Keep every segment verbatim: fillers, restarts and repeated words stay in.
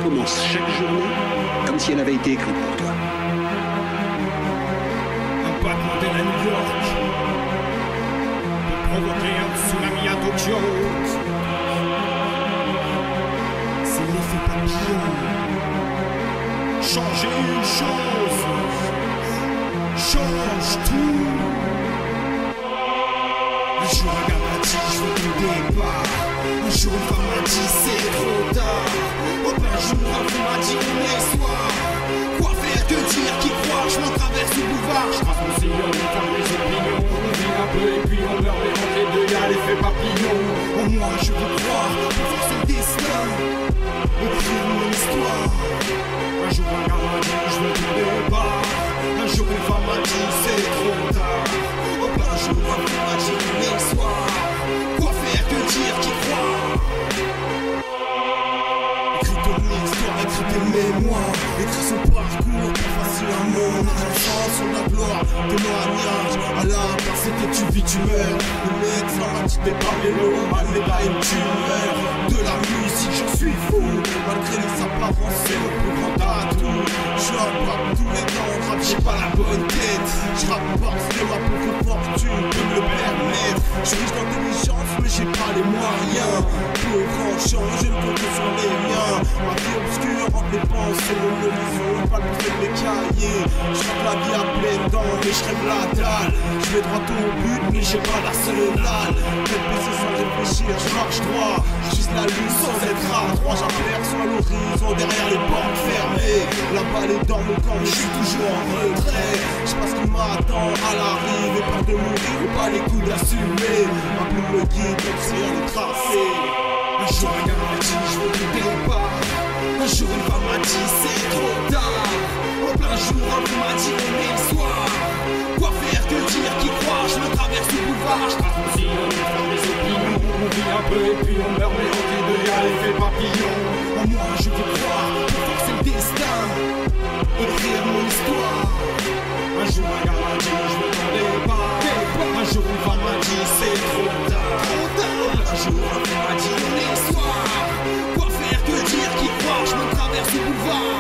commence chaque journée comme si elle avait été écrite pour toi. Un battement d'aile à New York peut provoquer un tsunami à Tokyo. C'est l'effet papillon. Changer une chose change tout. Un jour un gars m'a dit je veux ton départ. Un jour une femme m'a dit c'est trop tard. Oh ben un jour un fou m'a dit on est soir. Quoi faire, que dire, qui croire, je m'en traverse le boulevard. Je trace mon sillon, on ferme les opinions. On vit un peu et puis on meurt, mais entre les deux y'a l'effet papillon. En moi je veux croire, pour forcer le destin, écrire mon histoire. Un jour un gars m'a dit je veux ton départ. Un jour une femme m'a dit c'est trop tard. Oh ben un jour un fou m'a dit on est soir. Quoi faire, que dire, qui croire. Écris ton histoire, écris tes mémoires. Écris son parcours, pour facile un monde. La chance, la gloire, témoignage. À la pensée que tu vis, tu meurs. Le médecin m'a dit t'es pas vélo, mal médaille, tu meurs. De la musique, j'en suis fou. Malgré les apparences, c'est le plus grand atout. Je rappe tous les temps, rap, j'ai pas la bonne tête. Je rappe parce que ma pauvre fortune peut me le permettre. Je suis riche d'intelligence, mais j'ai pas les moyens. Pauvre enchant, je ne compte que sur les miens. Ma vie obscure entre les pensées, mon horizon, pas le prix de mes cahiers. Je rappe la vie à pleines dents, mais je rêve la dalle. Je vais droit au but, mais j'ai pas l'arsenal. Peut-être baisser sans réfléchir, je marche droit. Juste la lune sans être à droit, j'aperçois l'horizon derrière les portes fermées. La balle est dans mon camp, mais je suis toujours en retrait. Je sais pas ce qui m'attend à l'arrivée, peur de mourir ou pas les coups d'assumer. Ma plume me guide, même si elle est tracée. Un jour un gars m'a dit je veux ton départ. Un jour une femme m'a dit c'est trop tard. Au plein jour un fou m'a dit on est le soir. Quoi faire, que dire, qui croire, je me traverse le boulevard. Je trace mon sillon, je ferme les opinions. On vit un peu et puis on meurt, mais entre les deux y'a l'effet papillon. En moi je veux croire, pour forcer le destin, écrire mon histoire. Un jour un gars m'a dit je veux ton départ. Un jour une femme m'a dit c'est trop tard. Un jour un fou m'a dit on est le soir. Quoi faire, que dire, qui croire, je me traverse le boulevard.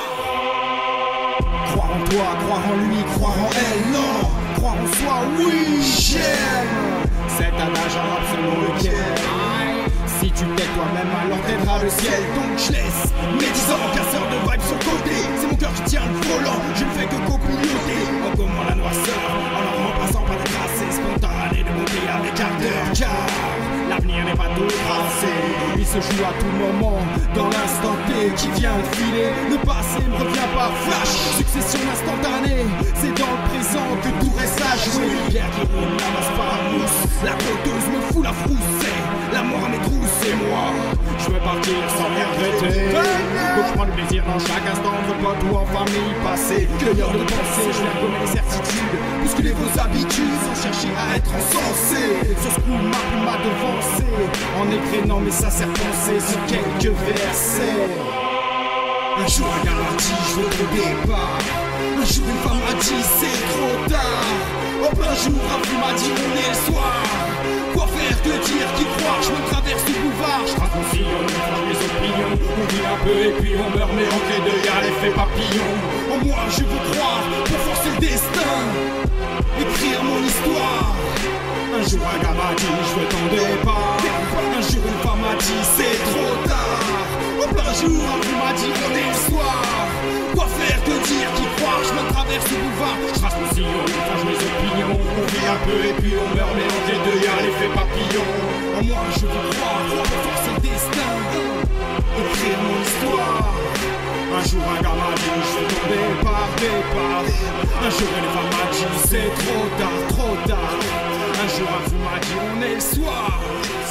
Croire en toi, croire en lui, croire en elle, non. Croire en soi, oui, j'aime. Cet adage en rap selon lequel si tu t'aides toi-même alors t'aideras le ciel. Donc je laisse mes dix ans casseurs de vibes sur le côté. C'est mon cœur qui tient le volant, je ne fais que copilloter. En comment la noirceur, en leur remplaçant par des tracés spontanés de monter avec ardeur. Car l'avenir n'est pas tout tracé, il se joue à tout moment, dans l'instant T qui vient de filer. Le passé me revient par flash, succession instantanée. C'est dans le présent que tout reste à jouer. L'hiver qui roule n'amasse pas la mousse, la coteuse me fout la frousse. La mort à mes trousses, c'est moi. Je veux partir sans rien regretter. Donc je prends le plaisir dans chaque instant, de pote ou en famille passée. Cueilleur de pensée, je viens gommer les certitudes, bousculer vos habitudes sans chercher à être encensé. Sur ce coup, ma plume m'a devancé en égrénant mes sincères pensées sur quelques versets. Un jour un gars m'a dit je veux ton départ. Un jour une femme m'a dit c'est trop tard. En plein jour un fou m'a dit on est le soir. Quoi faire, que dire, qui croire, je me traverse le boulevard. Je trace mon sillon, je ferme les opinions. On vit un peu et puis on meurt, mais entre les deux y'a l'effet papillon. En moi je veux croire, pour forcer le destin, écrire mon histoire. Un jour un gars m'a dit je veux ton départ. Un jour une femme m'a dit c'est trop tard. En plein jour un fou m'a dit on est le soir. Quoi faire, que dire, qui croire, je me traverse le boulevard. Je trace mon sillon, je change mes opinions. On vit un peu et puis on meurt, mais entre les deux y'a l'effet papillon. En moi je veux croire, pour forcer le destin, écrire mon histoire. Un jour un gars m'a dit je veux ton départ, départ. Un jour une femme m'a dit c'est trop tard, trop tard. Un jour un fou m'a dit on est le soir.